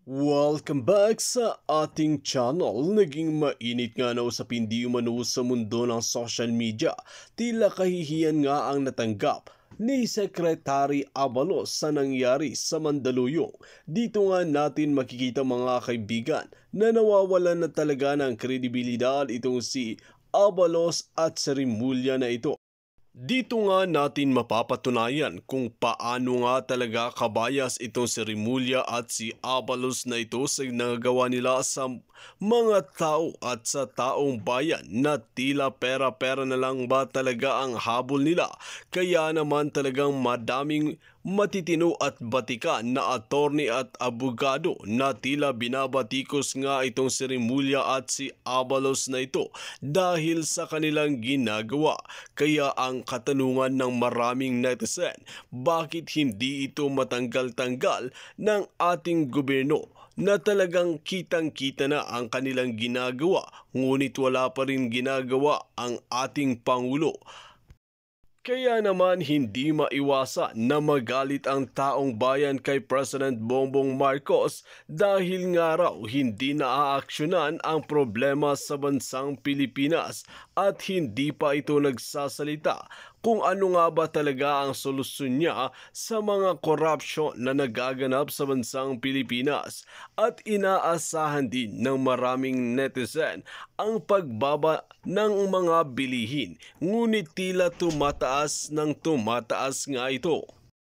Welcome back sa ating channel. Naging mainit nga na usapin di umano sa mundo ng social media. Tila kahihiyan nga ang natanggap ni Secretary Abalos sa nangyari sa Mandaluyong. Dito nga natin makikita mga kaibigan na nawawalan na talaga ng kredibilidad itong si Abalos at sa Rimulya na ito. Dito nga natin mapapatunayan kung paano nga talaga kabayas itong si Rimulya at si Abalos na ito sa nagagawa nila sa mga tao at sa taong bayan na tila pera-pera na lang ba talaga ang habol nila. Kaya naman talagang madaming matitino at batika na attorney at abogado na tila binabatikos nga itong si Rimulya at si Abalos na ito dahil sa kanilang ginagawa. Kaya ang katanungan ng maraming netizen, bakit hindi ito matanggal-tanggal ng ating gobyerno na talagang kitang-kita na ang kanilang ginagawa, ngunit wala pa rin ginagawa ang ating Pangulo. Kaya naman hindi maiwasa na magalit ang taong bayan kay President Bongbong Marcos dahil nga raw hindi naaaksyonan ang problema sa bansang Pilipinas at hindi pa ito nagsasalita kung ano nga ba talaga ang solusyon niya sa mga korupsyon na nagaganap sa bansang Pilipinas. At inaasahan din ng maraming netizen ang pagbaba ng mga bilihin, ngunit tila tumataas ng tumataas nga ito.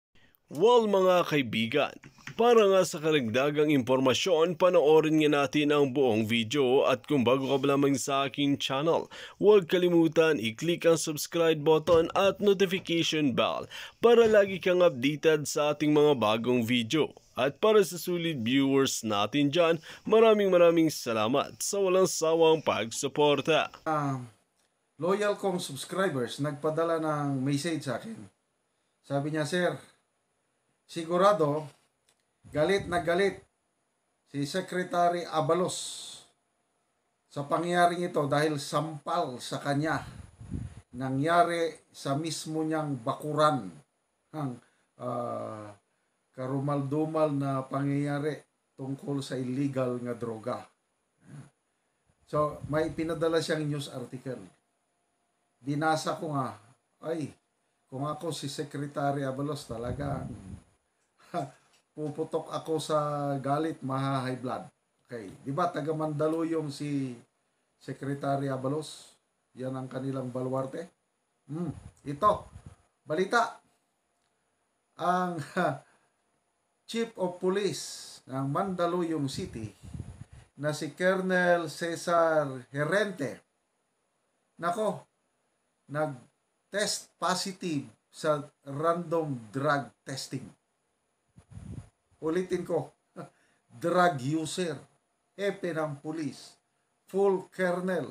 Well mga kaibigan, para nga sa karagdagang impormasyon, panoorin nga natin ang buong video at kung bago ka pa lamang sa aking channel, huwag kalimutan i-click ang subscribe button at notification bell para lagi kang updated sa ating mga bagong video. At para sa sulit viewers natin dyan, maraming salamat sa walang sawang pagsuporta. Loyal kong subscribers nagpadala ng message sa akin. Sabi niya, Sir, sigurado galit na galit si Secretary Abalos sa pangyayaring ito dahil sampal sa kanya nangyari sa mismo niyang bakuran ang karumal-dumal na pangyayari tungkol sa illegal nga droga. So, may pinadala siyang news article. Binasa ko nga, ay, kung ako si Secretary Abalos talaga, puputok ako sa galit, maha-high blood. Okay, di ba taga Mandaluyong si Secretary Abalos? Yan ang kanilang baluarte. Ito, balita. Ang Chief of Police ng Mandaluyong City na si Colonel Cesar Herente, nako, nag-test positive sa random drug testing. Ulitin ko, drug user, hepe ng police, full colonel.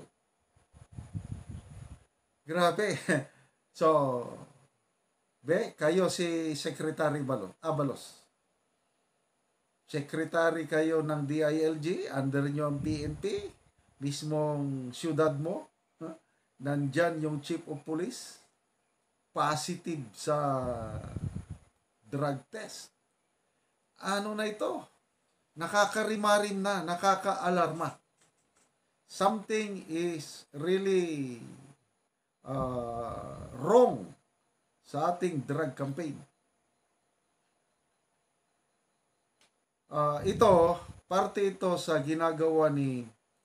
Grabe. So, kayo si Secretary Abalos. Secretary kayo ng DILG, under nyo ang PNP, mismong syudad mo, nandyan yung Chief of Police, positive sa drug test. Ano na ito? Nakakarimarim na, nakakaalarma. Something is really wrong sa ating drug campaign. Ito, parte ito sa ginagawa ni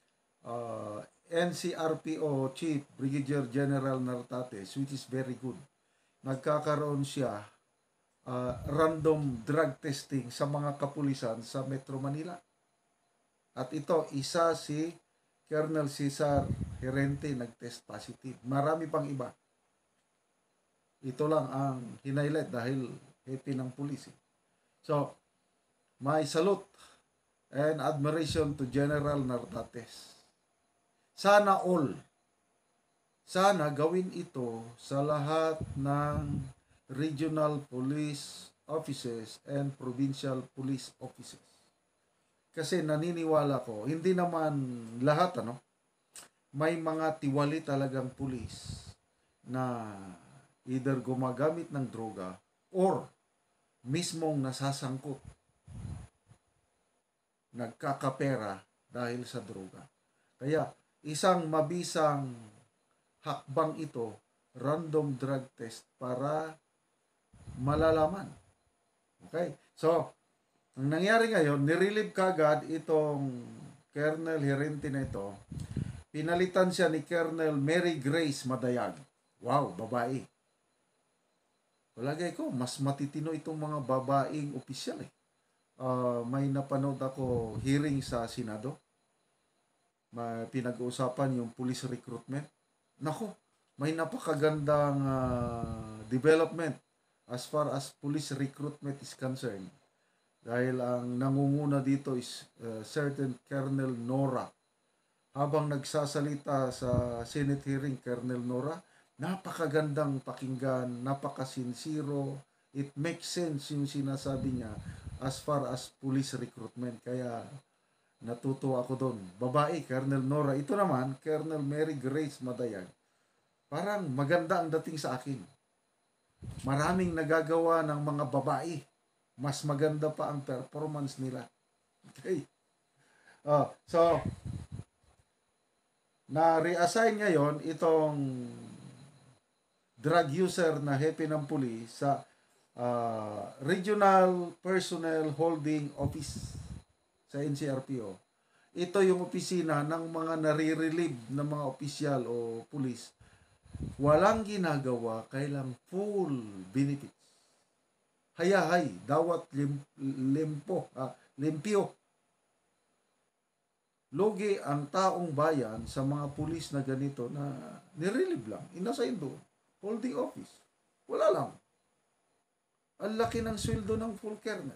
NCRPO Chief Brigadier General Nartates, which is very good. Nagkakaroon siya random drug testing sa mga kapulisan sa Metro Manila. At ito, isa si Colonel Cesar Herente nag-test positive. Marami pang iba. Ito lang ang hinailit dahil happy ng pulis. So, my salute and admiration to General Nartates. Sana gawin ito sa lahat ng regional police offices and provincial police offices. Kasi naniniwala ko, hindi naman lahat, may mga tiwali talagang pulis na either gumagamit ng droga or mismong nasasangkot nagkakapera dahil sa droga. Kaya isang mabisang hakbang ito, random drug test para malalaman. Okay? So, ang nangyari ngayon, nirelieve kagad itong Colonel Herente na ito. Pinalitan siya ni Colonel Mary Grace Madayag. Wow, babae. Palagay ko, mas matitino itong mga babaeng opisyal eh. May napanood ako hearing sa Senado. May pinag-uusapan yung police recruitment. Nako, may napakagandang development as far as police recruitment is concerned. Dahil ang nangunguna dito is certain Colonel Nora. Habang nagsasalita sa Senate hearing, Colonel Nora, napakagandang pakinggan, napakasinsiro. It makes sense yung sinasabi niya as far as police recruitment. Kaya natutuwa ako doon. Babae, Colonel Nora. Ito naman, Colonel Mary Grace Madayag. Parang maganda ang dating sa akin. Maraming nagagawa ng mga babae. Mas maganda pa ang performance nila. Okay. So, na-reassign ngayon itong drug user na hepe ng pulis sa Regional Personnel Holding Office sa NCRPO. Ito yung opisina ng mga nare-relieve ng mga opisyal o pulis. Walang ginagawa, kailang full benefits. Hayahay, dawat limpyo. Lugi ang taong bayan sa mga pulis na ganito na nirelieve lang, inassign doon, holding office. Wala lang. Ang laki ng sweldo ng full colonel.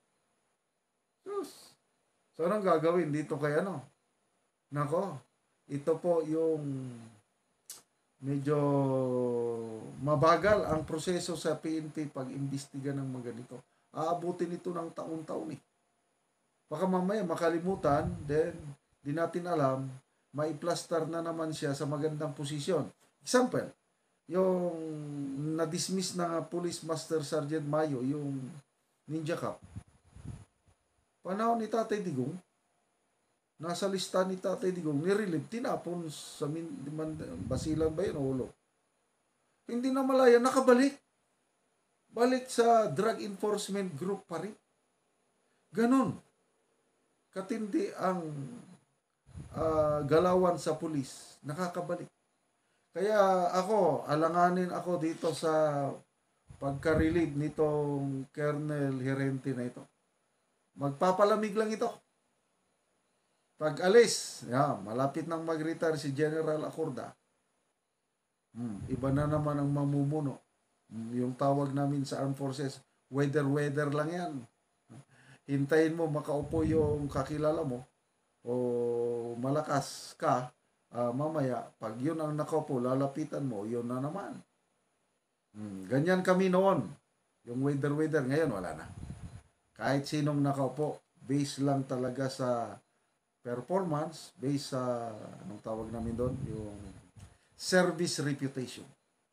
So, anong gagawin dito kay ano? Nako, ito po yung medyo mabagal ang proseso sa PNP pag-imbestiga ng mga ganito. Aabutin ito ng taon-taon eh. Baka mamaya makalimutan, then di natin alam, maiplastar na naman siya sa magandang posisyon. Example, yung na-dismiss na Police Master Sergeant Mayo, yung Ninja Cup. Panahon ni Tatay Digong, nasa lista ni Tatay Digong, nirelieve, tinapon sa Basilan ba yun o Ulo? Hindi na malaya, nakabalik. Balik sa Drug Enforcement Group pa rin. Ganon. Katindi ang galawan sa pulis. Nakakabalik. Kaya ako, alanganin ako dito sa pagka-relieve nitong Colonel Herente na ito. Magpapalamig lang ito. Pag alis, malapit nang mag-retire si General Acorda. Iba na naman ang mamumuno. Yung tawag namin sa Armed Forces, weather lang yan. Hintayin mo makaupo yung kakilala mo o malakas ka, mamaya, pag yun ang nakaupo, lalapitan mo, yun na naman. Ganyan kami noon. Yung weather, ngayon wala na. Kahit sinong nakaupo, base lang talaga sa performance, base sa, anong tawag namin doon, yung service reputation.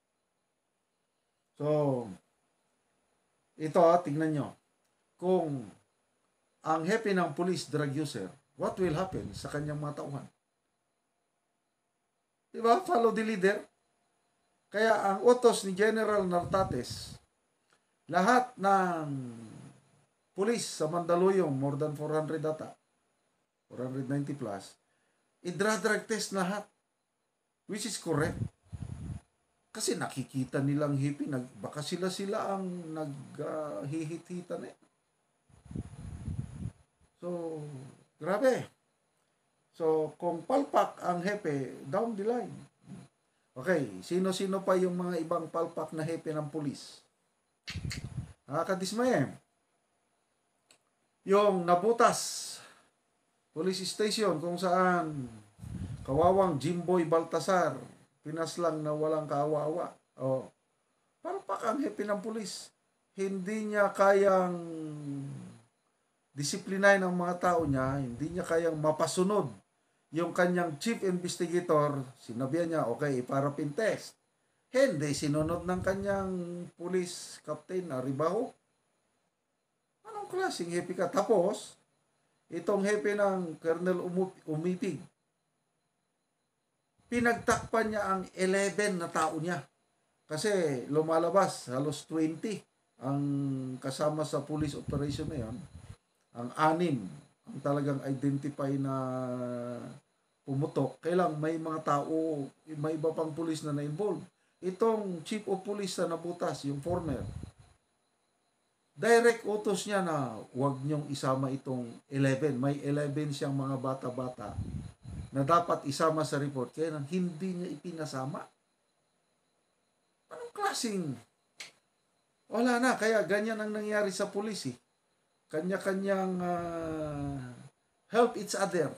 So, ito tingnan nyo. Kung ang hepe ng police drug user, what will happen sa kanyang mga tauhan? Diba? Follow the leader. Kaya ang utos ni General Nartates, lahat ng police sa Mandaluyong, more than 400 data, 490 plus, i-drug test lahat. Which is correct. Kasi nakikita nilang hippie, baka sila ang naghihit-hitan eh. So, grabe. So, kung palpak ang hepe, down the line. Okay, sino-sino pa yung mga ibang palpak na hepe ng pulis? Nakakadismay. Yung nabutas, police station kung saan kawawang Jimboy Baltasar, pinaslang na walang kaawa-awa. Palpak ang hepe ng pulis. Hindi niya kayang disiplinahin ang mga tao niya, hindi niya kayang mapasunod yung kanyang chief investigator, sinabihan niya, okay, iparapin test. Hindi, sinunod ng kanyang police captain na Ribaho. Anong klaseng hepe ka? Tapos, itong hepe ng Colonel Umipig, pinagtakpan niya ang 11 na tao niya. Kasi lumalabas, halos 20 ang kasama sa police operation na yan. Ang 6 ang talagang identify na pumutok. Kailang may mga tao, may iba pang police na na-involve. Itong chief of police na nabutas, yung former, direct utos niya na huwag niyong isama itong 11. May 11 siyang mga bata-bata na dapat isama sa report. Kaya nang hindi niya ipinasama. Anong klaseng? Wala na. Kaya ganyan ang nangyari sa pulis eh. Kanya-kanyang help each other.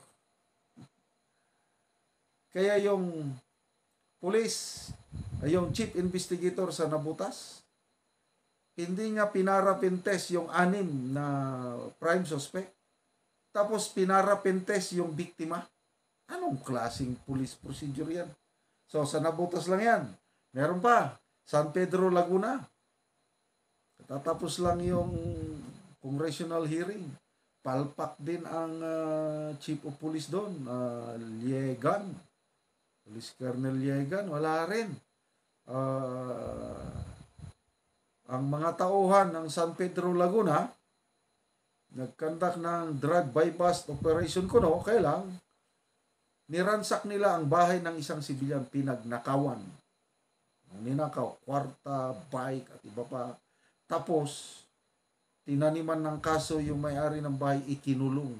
Kaya yung police, yung chief investigator sa nabutas, hindi niya pinarapintes yung 6 na prime suspect. Tapos pinarapintes yung biktima. Anong klaseng police procedure yan? So sa nabutas lang yan. Meron pa, San Pedro, Laguna. Tatapos lang yung congressional hearing. Palpak din ang chief of police doon, Liegan. Police Colonel Liegan, wala rin. Ang mga tauhan ng San Pedro, Laguna, nagkandak ng drug bypass operation kuno, kailang niransak nila ang bahay ng isang sibilyan, pinagnakawan. Ninakaw, kwarta, bike, at iba pa. Tapos, tinaniman ng kaso yung may-ari ng bahay, ikinulong.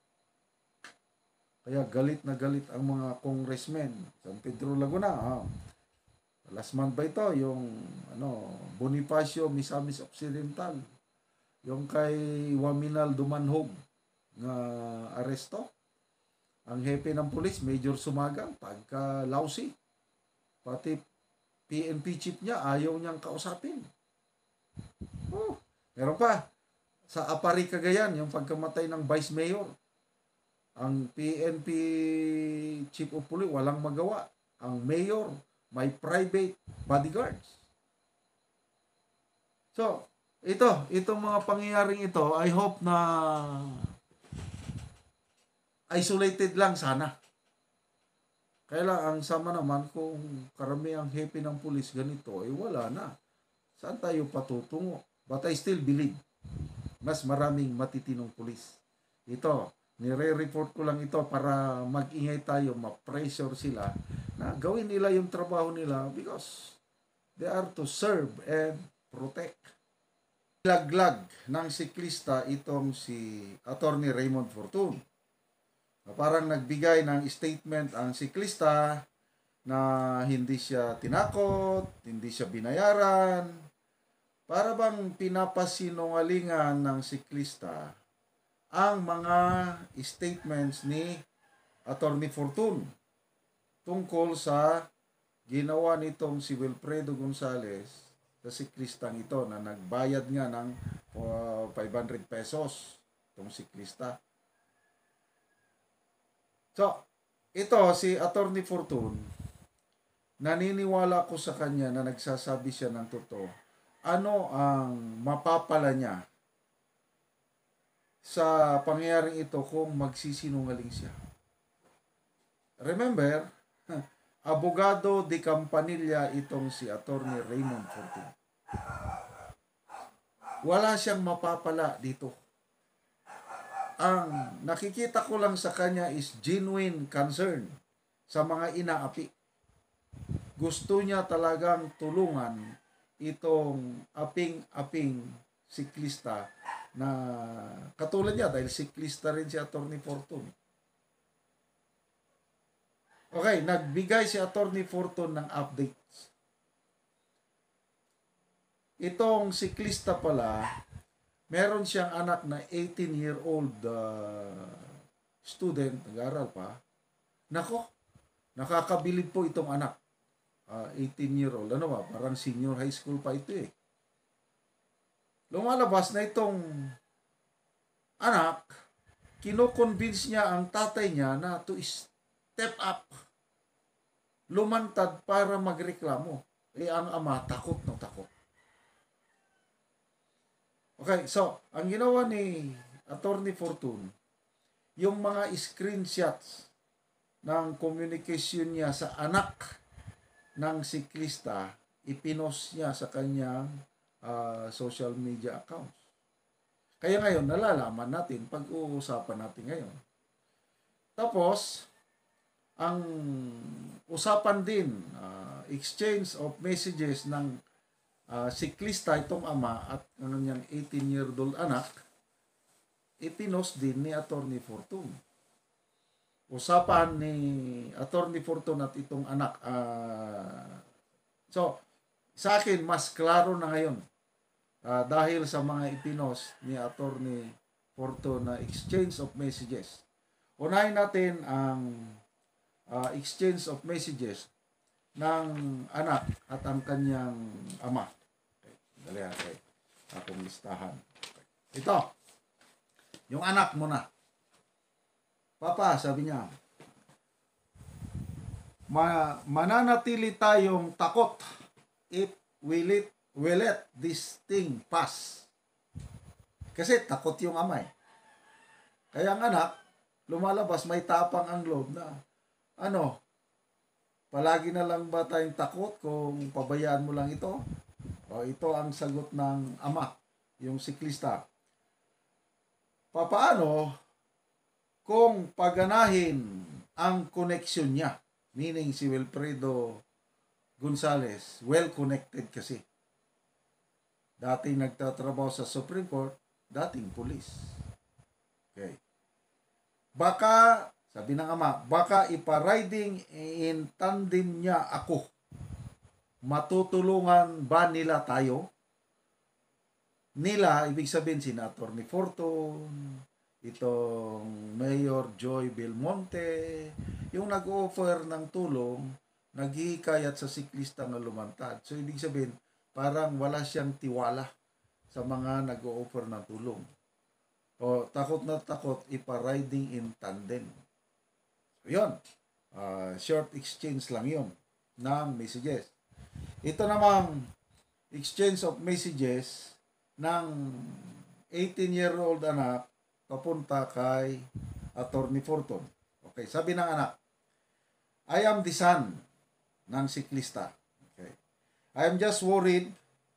Kaya galit na galit ang mga congressmen. San Pedro, Laguna. Last month ba ito? Yung Bonifacio, Misamis Occidental. Yung kay Waminal Dumanhog na aresto. Ang hepe ng pulis, Major Sumagang, pagka lousy. Pati PNP chief niya, ayaw niyang kausapin. Meron pa, sa Apari, Cagayan, yung pagkamatay ng Vice Mayor. Ang PNP chief of police, walang magawa. Ang mayor, may private bodyguards. So, itong mga pangyayaring ito, I hope na isolated lang sana. Kaya ang sama naman kung karamiang hepe ng pulis ganito, wala na. Saan tayo patutungo? But I still believe mas maraming matitinong pulis. Ito, nire-report ko lang ito para mag-ingay tayo, ma-pressure sila na gawin nila yung trabaho nila because they are to serve and protect. Laglag ng siklista itong si Attorney Raymond Fortun. Parang nagbigay ng statement ang siklista na hindi siya tinakot, hindi siya binayaran. Para bang pinapasinungalingan ng siklista ang mga statements ni Attorney Fortun tungkol sa ginawa nitong si Wilfredo Gonzales sa siklistang ito na nagbayad nga ng 500 pesos itong siklista. So, ito si Attorney Fortun, naniniwala ko sa kanya na nagsasabi siya ng totoo. Ano ang mapapala niya sa pangyayaring ito kung magsisinungaling siya? Remember, abogado de Campanilla itong si Attorney Raymond Fortun. Wala siyang mapapala dito. Ang nakikita ko lang sa kanya is genuine concern sa mga inaapi. Gusto niya talagang tulungan itong aping-aping siklista na katulad niya dahil siklista rin si Attorney Fortun. Okay, nagbigay si Attorney Fortun ng updates. Itong siklista pala, meron siyang anak na 18-year-old student, nag-aaral pa. Nako, nakakabilib po itong anak. 18-year-old, ano ba? Parang senior high school pa ito eh. Lumalabas na itong anak, kino-convince niya ang tatay niya na to step up, lumantad para magreklamo. Ang ama, takot na takot. Okay, so, ang ginawa ni Attorney Fortun, yung mga screenshots ng communication niya sa anak ng siklista, ipinost niya sa kanyang social media accounts. Kaya ngayon, nalalaman natin, pag-uusapan natin ngayon. Tapos, ang usapan din, exchange of messages ng siklista, itong ama at ang kanyang 18-year-old anak, ipinost din ni Attorney Fortune. Usapan ni Attorney Fortune at itong anak. So, sa akin, mas klaro na ngayon. Dahil sa mga ipinost ni Attorney Fortune na exchange of messages. Unahin natin ang exchange of messages ng anak at ang kanyang ama. Okay. Dali natin akong listahan. Okay. Ito, yung anak mo na. Papa, sabi niya, mananatili tayong takot if we let this thing pass. Kasi takot yung ama eh. Kaya ang anak, lumalabas, may tapang ang loob na, palagi na lang ba tayong takot kung pabayaan mo lang ito? O ito ang sagot ng ama, yung siklista. Papaano kung paganahin ang connection niya? Meaning si Wilfredo Gonzales, well-connected kasi. Dating nagtatrabaho sa Supreme Court, dating pulis. Okay. Baka, sabi ng ama, baka ipa-riding in tandem niya ako. Matutulungan ba nila tayo? Nila, ibig sabihin si Attorney Fortune, itong Mayor Joy Belmonte, yung nag-offer ng tulong, naghihikayat sa siklista na lumantad. So, ibig sabihin, parang wala siyang tiwala sa mga nag-offer ng tulong. O, takot na takot, ipa-riding in tandem. So, yun. Short exchange lang yun ng messages. Ito namang exchange of messages ng 18-year-old anak papunta kay Attorney Fortune. Okay, sabi ng anak, I am the son ng siklista. Okay. I am just worried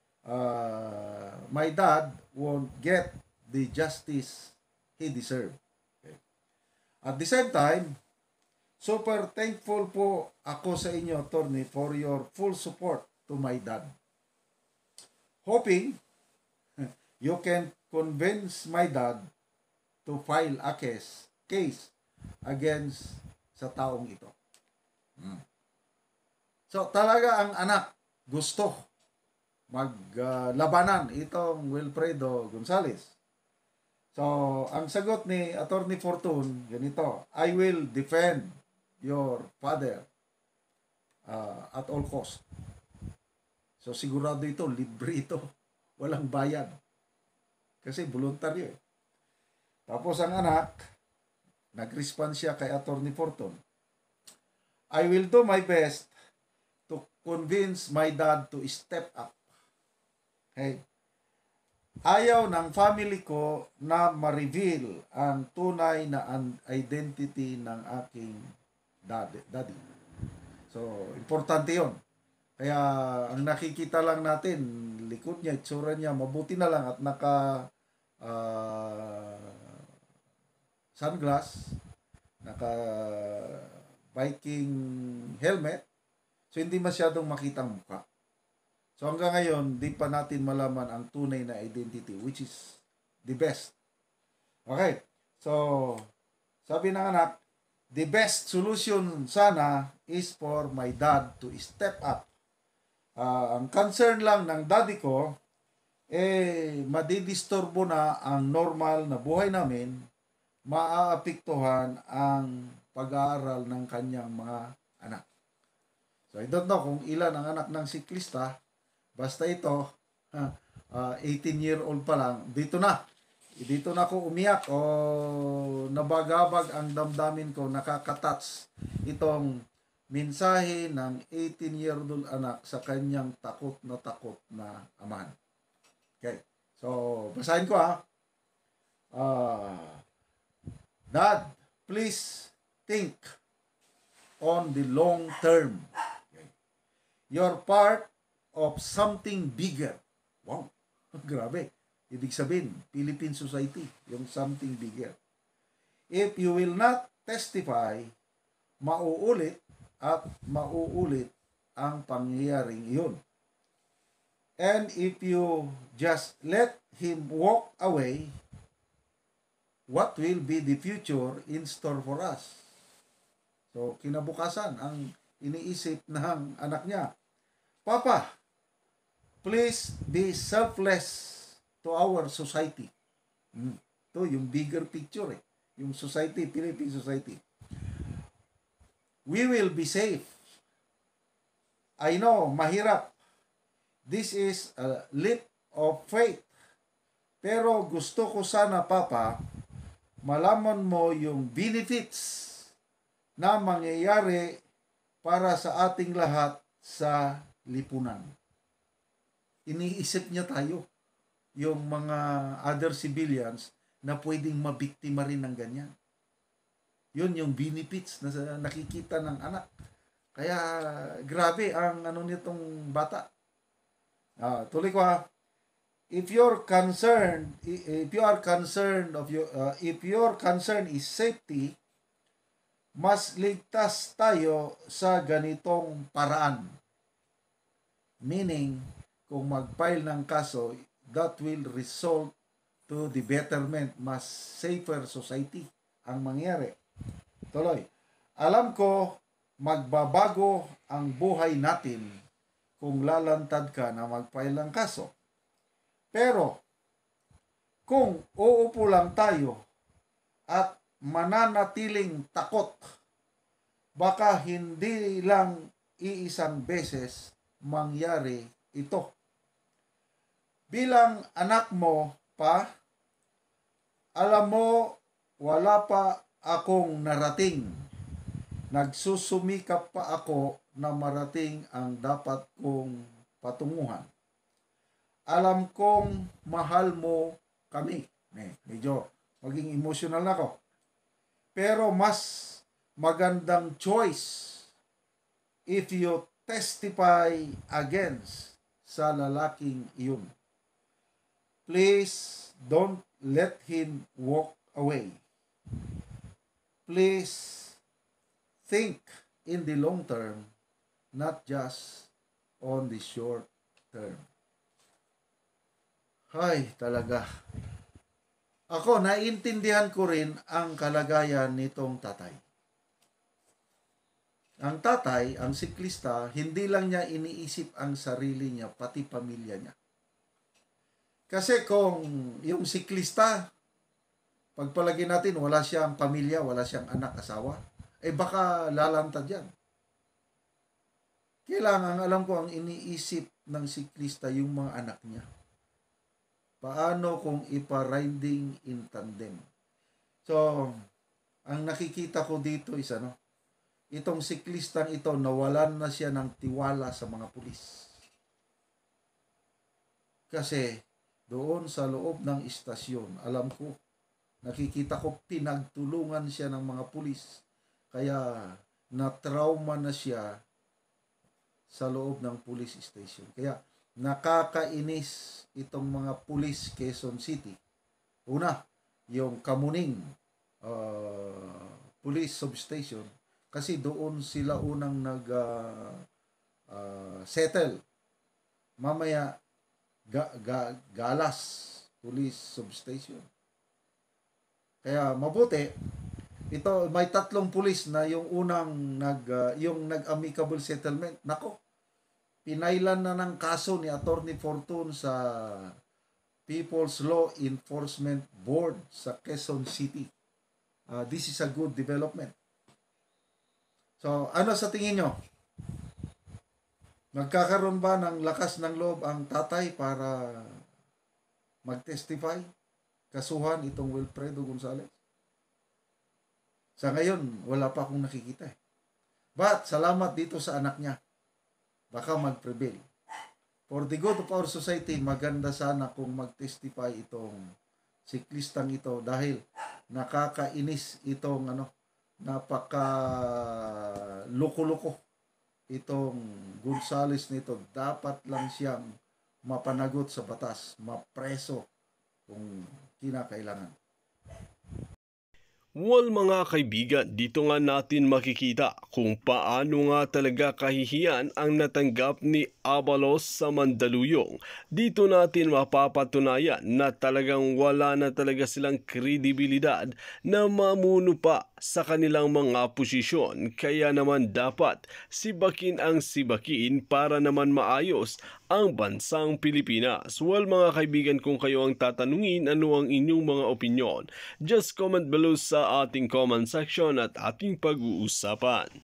my dad won't get the justice he deserves. Okay. At the same time, super thankful po ako sa inyo, Attorney, for your full support to my dad. Hoping you can convince my dad to file a case against sa taong ito. So talaga ang anak gusto maglabanan itong Wilfredo Gonzales. So ang sagot ni Attorney Fortune, ganito, I will defend your father at all cost. So sigurado ito, libre ito. Walang bayad. Kasi voluntaryo eh. Tapos ang anak, nag-respond siya kay Attorney Fortune. I will do my best to convince my dad to step up. Okay? Ayaw ng family ko na ma-reveal ang tunay na identity ng aking daddy. So, importante yon. Kaya, ang nakikita lang natin, likod niya, itsura niya, mabuti na lang at naka sunglass, naka biking helmet, so hindi masyadong makitang mukha. So hanggang ngayon, di pa natin malaman ang tunay na identity, which is the best. Okay, so sabi ng anak, the best solution sana is for my dad to step up. Ang concern lang ng daddy ko, madidisturbo na ang normal na buhay namin, maaapektuhan ang pag-aaral ng kanyang mga anak. So, I don't know kung ilan ang anak ng siklista, basta ito, 18-year-old pa lang, dito na ako umiyak o nabagabag ang damdamin ko, nakakatats itong mensahe ng 18-year-old anak sa kanyang takot na amahan. Okay. So, basahin ko Dad, please think on the long term. Okay. You're part of something bigger. Wow, grabe. Ibig sabihin, Philippine society, yung something bigger. If you will not testify, mauulit at mauulit ang pangyayaring iyon. And if you just let him walk away, what will be the future in store for us? So, kinabukasan, ang iniisip ng anak niya, Papa, please be selfless to our society. Ito, yung bigger picture yung society, Philippine society. We will be safe. I know, mahirap. This is a leap of faith. Pero gusto ko sana, Papa, malaman mo yung benefits na mangyayari para sa ating lahat sa lipunan. Iniisip niya tayo, yung mga other civilians na pwedeng mabiktima rin ng ganyan. Yun yung benefits na nakikita ng anak. Kaya grabe ang ano nitong bata. Tuloy ko ha. If your concern is safety, mas ligtas tayo sa ganitong paraan. Meaning, kung mag-file ng kaso, that will result to the betterment, mas safer society ang mangyari. Tuloy. Alam ko, magbabago ang buhay natin kung lalantad ka na mag-file ng kaso. Pero, kung uupo lang tayo at mananatiling takot, baka hindi lang iisang beses mangyari ito. Bilang anak mo pa, alam mo, wala pa akong narating. Nagsusumikap pa ako na marating ang dapat kong patunguhan. Alam kong mahal mo kami. Medyo maging emotional na ako. Pero mas magandang choice if you testify against sa lalaking iyon. Please don't let him walk away. Please think in the long term, not just on the short term. Ay, talaga. Ako, naiintindihan ko rin ang kalagayan nitong tatay. Ang tatay, ang siklista, hindi lang niya iniisip ang sarili niya, pati pamilya niya. Kasi kung yung siklista, pagpalagay natin, wala siyang pamilya, wala siyang anak, asawa, baka lalantad yan. Kailangan, alam ko, ang iniisip ng siklista yung mga anak niya. Paano kung ipa-riding in tandem? So, ang nakikita ko dito is itong siklistang ito, nawalan na siya ng tiwala sa mga pulis. Kasi, doon sa loob ng istasyon, alam ko, nakikita ko pinagtulungan siya ng mga pulis. Kaya na-trauma na siya sa loob ng police station. Kaya nakakainis itong mga pulis Quezon City. Una, yung Kamuning police substation. Kasi doon sila unang settle. Mamaya, Galas police substation. Kaya mabuti, ito may 3 pulis na yung unang nag-amicable settlement. Nako, pinailan na ng kaso ni Attorney Fortune sa People's Law Enforcement Board sa Quezon City. This is a good development. So, ano sa tingin nyo? Magkakaroon ba ng lakas ng loob ang tatay para mag-testify? Kasuhan itong Wilfredo Gonzales? Sa ngayon, wala pa akong nakikita. But, salamat dito sa anak niya. Baka mag-prevail. For the good of our society, maganda sana kung mag-testify itong siklistang ito dahil nakakainis itong napaka loko-loko itong Gonzales nito. Dapat lang siyang mapanagot sa batas, mapreso kung kinakailangan. Well mga kaibigan, dito nga natin makikita kung paano nga talaga kahihiyan ang natanggap ni Abalos sa Mandaluyong. Dito natin mapapatunayan na talagang wala na talaga silang kredibilidad na mamuno pa sa kanilang mga posisyon. Kaya naman dapat sibakin ang sibakin para naman maayos ang bansang Pilipinas. Well mga kaibigan, kung kayo ang tatanungin ano ang inyong mga opinyon, just comment below sa ating comment section at ating pag-uusapan.